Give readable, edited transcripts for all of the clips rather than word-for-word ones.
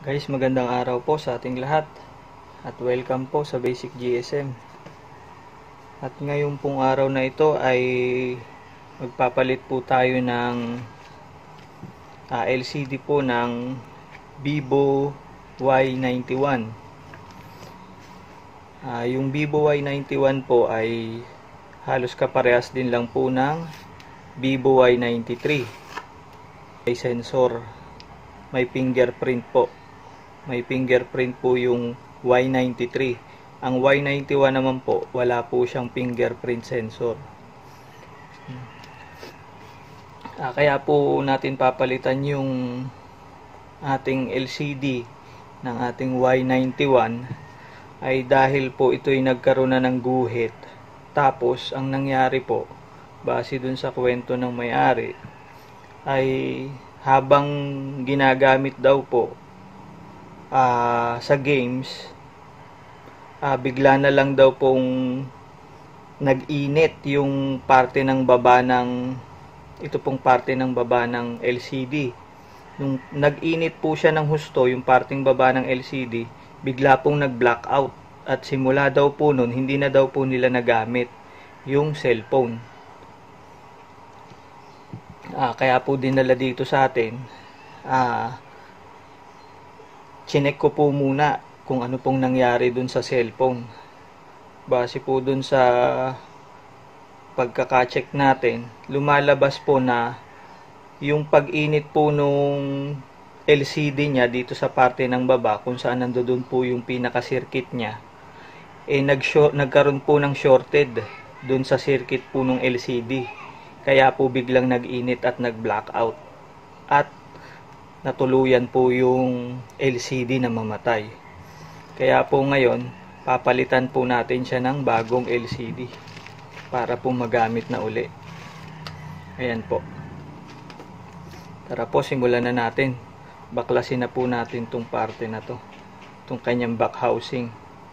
Guys, magandang araw po sa ating lahat at welcome po sa Basic GSM. At ngayon pong araw na ito ay magpapalit po tayo ng LCD po ng Vivo Y91. Yung Vivo Y91 po ay halos kaparehas din lang po ng Vivo Y93. May sensor, may fingerprint po. May fingerprint po yung Y93. Ang Y91 naman po, wala po siyang fingerprint sensor. Kaya po natin papalitan yung ating LCD ng ating Y91 ay dahil po ito'y nagkaroon na ng guhit. Tapos, ang nangyari po, base dun sa kwento ng may-ari, ay habang ginagamit daw po sa games, bigla na lang daw pong nag-init yung parte ng baba ng ito pong parte ng baba ng LCD. Nung nag-init po siya ng husto yung parting baba ng LCD, bigla pong nag-blackout at simula daw po nun hindi na daw po nila nagamit yung cellphone. Kaya po dinala dito sa atin. Chinek ko po muna kung ano pong nangyari dun sa cellphone. Base po dun sa pagkaka-check natin, lumalabas po na yung pag-init po nung LCD niya dito sa parte ng baba, kung saan nandoon po yung pinaka-circuit niya, nagkaroon po ng shorted dun sa circuit po nung LCD. Kaya po biglang nag-init at nag-blackout. At natuluyan po yung LCD na mamatay. Kaya po ngayon, papalitan po natin siya ng bagong LCD para po magamit na uli. Ayan po. Tara po, simulan na natin. Baklasin na po natin tong parte na to. Itong kanyang back housing.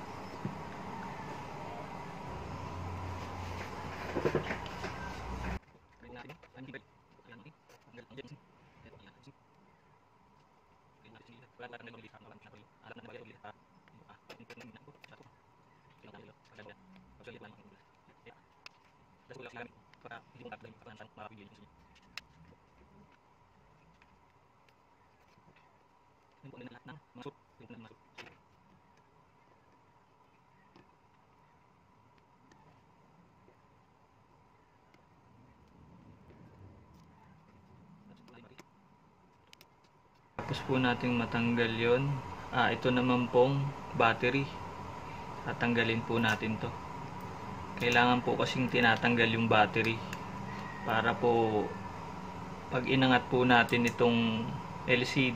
Tapos po nating matanggal yon. Ito naman pong battery. Tatanggalin po natin to. Kailangan po kasing tinatanggal yung battery para po pag inangat po natin itong LCD,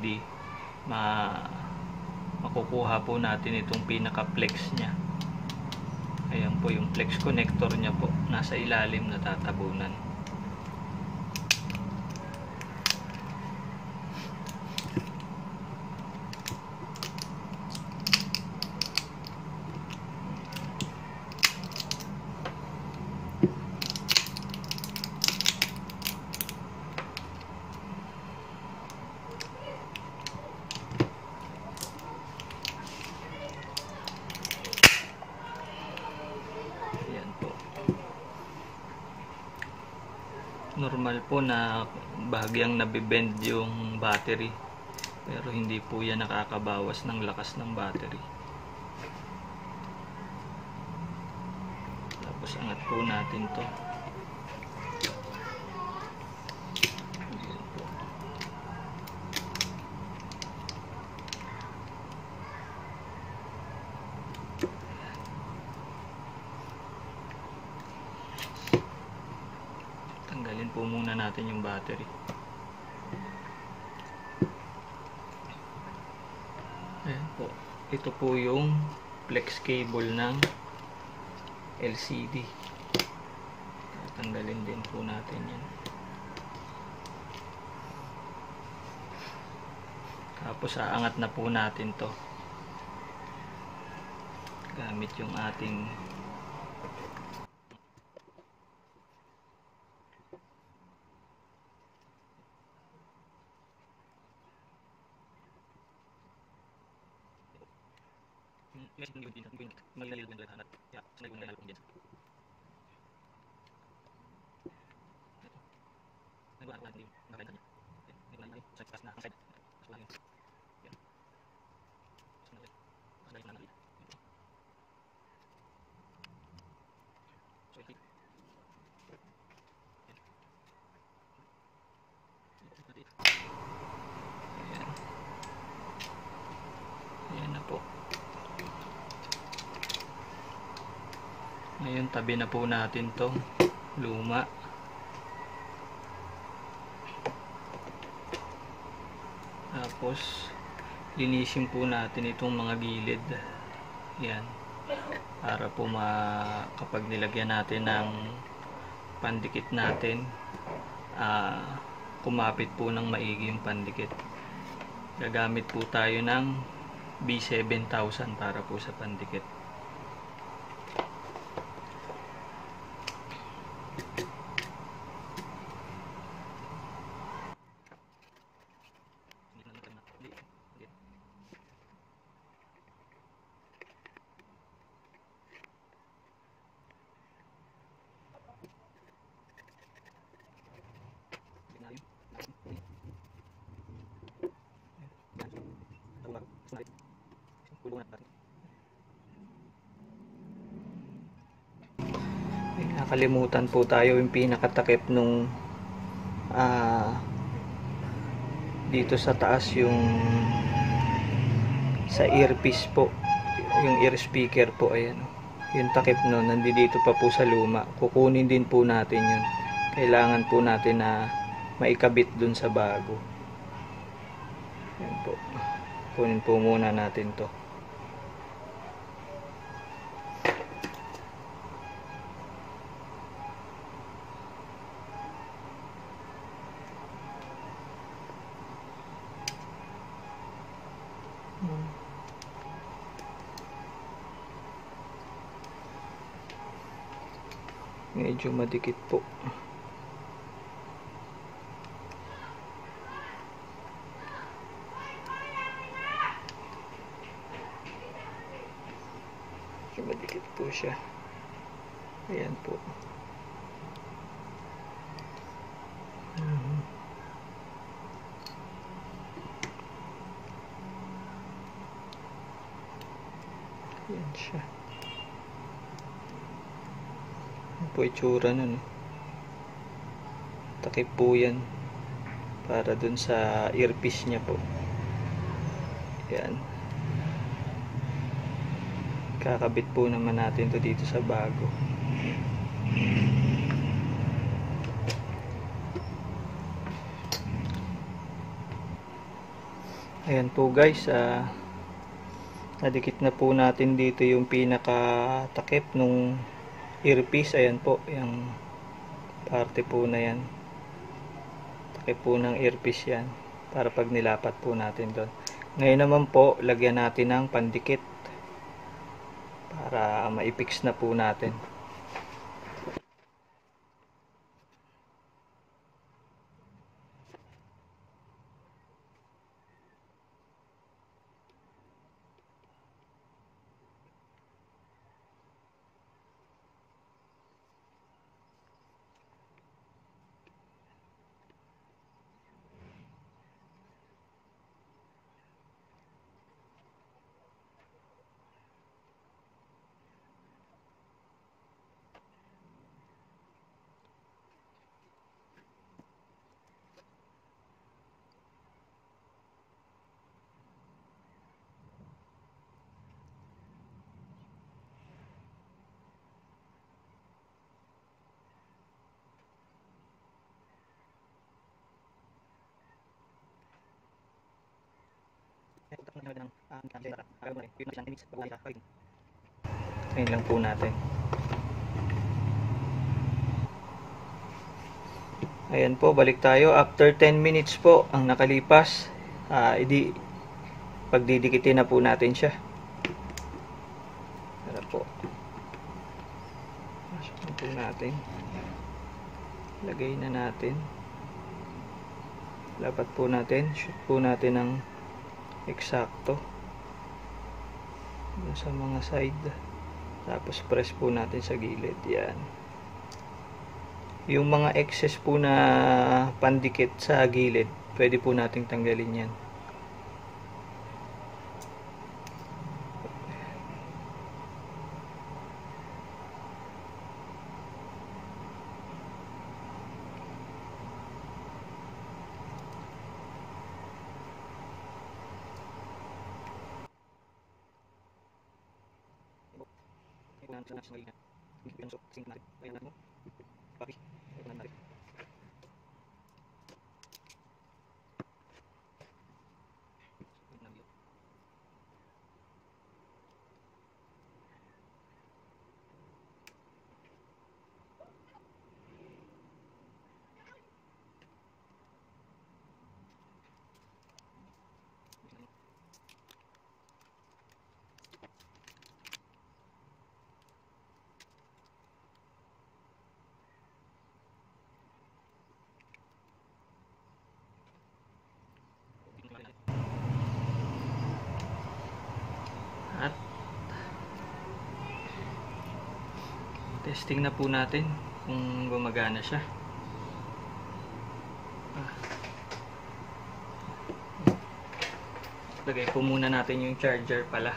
makukuha po natin itong pinaka flex nya. Ayan po yung flex connector nya po, nasa ilalim na tatabunan. Normal po na bahagyang nabibend yung battery, pero hindi po yan nakakabawas ng lakas ng battery. Tapos angat po natin to. Tanggalin po muna natin yung battery. Ayan po. Ito po yung flex cable ng LCD. Tanggalin din po natin yan. Tapos aangat na po natin to gamit yung ating Ayan na po. Ngayon, tabi na po natin to luma. Tapos, linisin po natin itong mga gilid. Yan. Para po kapag nilagyan natin ng pandikit natin, kumapit po ng maigi yung pandikit. Gagamit po tayo ng B7000 para po sa pandikit. Nakalimutan po tayo yung pinakatakip nung dito sa taas, yung sa earpiece po, yung ear speaker po. Ayan, yung takip nun nandito pa po sa luma. Kukunin din po natin yun. Kailangan po natin na maikabit dun sa bago. Ayan po, kunin po muna natin to. Medyo madikit po. Medyo madikit po siya. Ayan po. Ayan siya. Ano po itsura nun? Takip po yan para dun sa earpiece niya po. Ayan. Kakabit po naman natin to dito sa bago. Ayan po guys, nadikit na po natin dito yung pinakatakip nung earpiece. Ayan po, yung parte po na yan, takip po ng earpiece yan, para pag nilapat po natin doon. Ngayon naman po, lagyan natin ng pandikit para maipix na po natin. Ngayon lang po natin. Ayan po, balik tayo. After 10 minutes po ang nakalipas, pagdidikitin na po natin siya. Para po, pasok na po natin. Lagay na natin. Lapat po natin. Shoot po natin ng eksakto. sa mga side. Tapos press po natin sa gilid. Yan. Yung mga excess po na pandikit sa gilid, pwede po nating tanggalin yan. At testing na po natin kung gumagana siya. Lagay po muna natin yung charger pala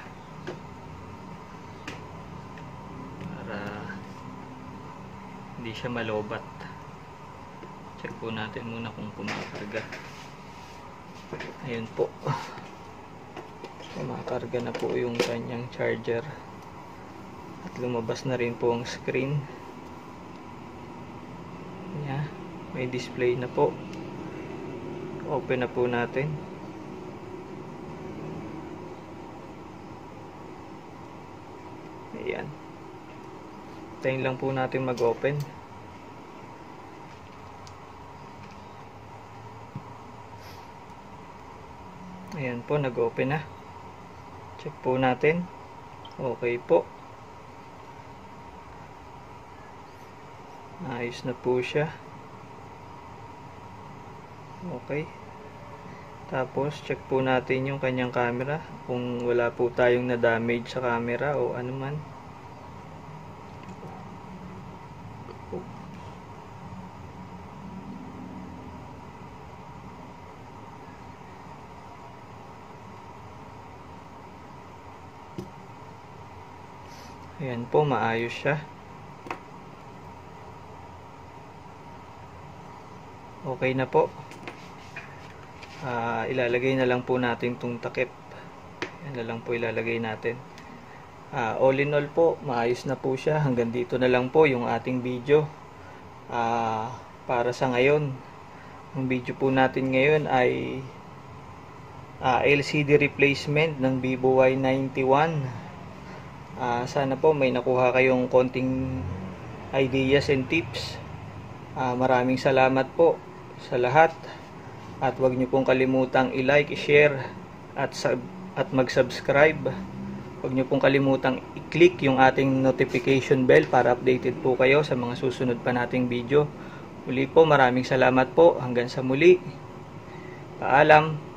para hindi siya malobat. Check po natin muna kung kumakarga. Ayun po, kumakarga na po yung kanyang charger at lumabas na rin po ang screen niya. May display na po. Open na po natin. Ayan. Tayin lang po natin mag-open. Ayan po, nag-open na. Check po natin. Okay po. Ayos na po siya. Okay. Tapos, check po natin yung kanyang camera. Kung wala po tayong na-damage sa camera o ano man. Ayan po, maayos siya. Okay na po. Ilalagay na lang po natin itong takip. Yan na lang po ilalagay natin. All in all po, maayos na po siya. Hanggang dito na lang po yung ating video. Para sa ngayon, ang video po natin ngayon ay LCD replacement ng Vivo Y91. Sana po may nakuha kayong konting ideas and tips. Maraming salamat po sa lahat. At huwag niyo pong kalimutang i-like, i-share at mag-subscribe. Huwag niyo pong kalimutang i-click yung ating notification bell para updated po kayo sa mga susunod pa nating video. Muli po, maraming salamat po. Hanggang sa muli. Paalam.